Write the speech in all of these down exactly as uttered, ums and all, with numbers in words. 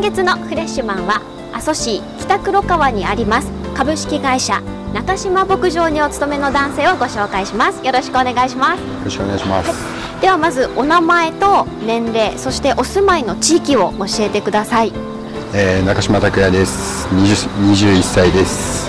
今月のフレッシュマンは阿蘇市北黒川にあります株式会社中島牧場にお勤めの男性をご紹介します。よろしくお願いします。よろしくお願いします。 はい、ではまずお名前と年齢、そしてお住まいの地域を教えてください。 えー、中島拓也です。にじゅういっさいです。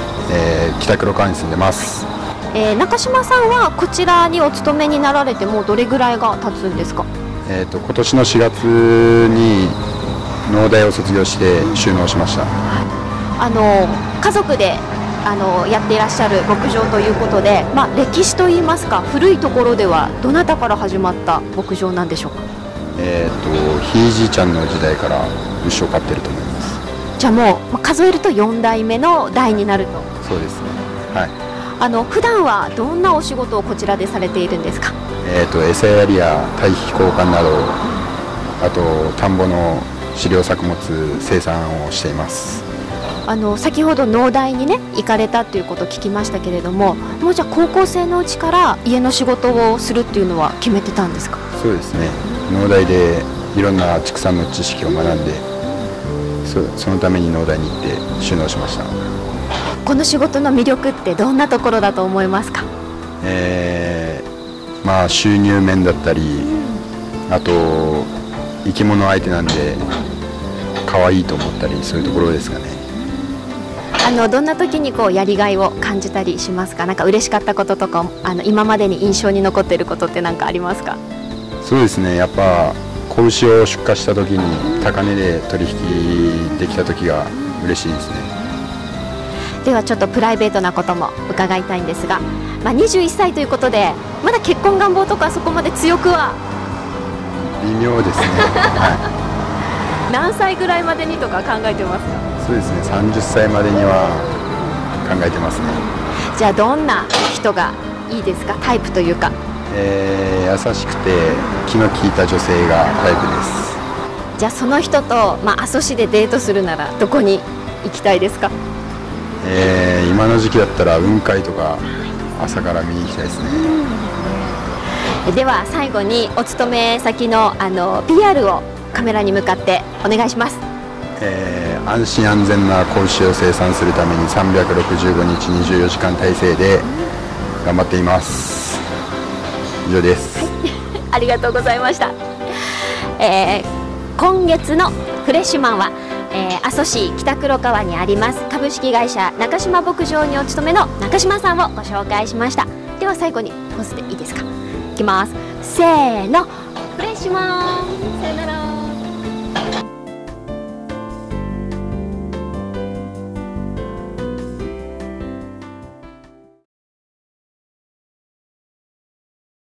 えー、北黒川に住んでます。 えー、中島さんはこちらにお勤めになられてもうどれぐらいが経つんですか？ えーと、今年のしがつに農大を卒業して就農しました。 あの家族であのやっていらっしゃる牧場ということで、まあ、歴史といいますか古いところではどなたから始まった牧場なんでしょうか？ えーと、ひいじいちゃんの時代から牛を飼ってると思います。 じゃあもう、まあ、数えるとよんだいめの代になると。 そうですね。はい。 あの普段はどんなお仕事をこちらでされているんですか？ えーと、餌やりや堆肥交換など、あと田んぼの飼料作物生産をしています。 あの先ほど農大にね行かれたということを聞きましたけれども、もうじゃあ高校生のうちから家の仕事をするっていうのは決めてたんですか？ そうですね。農大でいろんな畜産の知識を学んで、そ, そのために農大に行って就農しました。 この仕事の魅力ってどんなところだと思いますか？ えー、まあ収入面だったり、あと生き物相手なんで可愛いと思ったり、そういうところですかね。 あのどんな時にこうやりがいを感じたりしますか？なんか嬉しかったこととか、あの今までに印象に残っていることって何かありますか？ そうですね。やっぱ子牛を出荷した時に高値で取引できた時が嬉しいですね。 ではちょっとプライベートなことも伺いたいんですが、まあ、にじゅういっさいということでまだ結婚願望とかそこまで強くは微妙ですね。はい、 何歳ぐらいまでにとか考えてますか？ そうですね。さんじゅっさいまでには考えてますね。 じゃあどんな人がいいですか？タイプというか。 えー、優しくて気の利いた女性がタイプです。 じゃあその人と、まあ、阿蘇市でデートするならどこに行きたいですか？ えー、今の時期だったら雲海とか朝から見に行きたいですね。 では最後にお勤め先のあの ピーアール をカメラに向かってお願いします。 えー、安心安全な子牛を生産するためにさんびゃくろくじゅうごにちにじゅうよじかん体制で頑張っています。以上です。 ありがとうございました。えー、今月のフレッシュマンは、えー、阿蘇市北黒川にあります株式会社中島牧場にお勤めの中島さんをご紹介しました。では最後にポーズでいいですか？いきます。せーの、フレッシュマン。さよなら。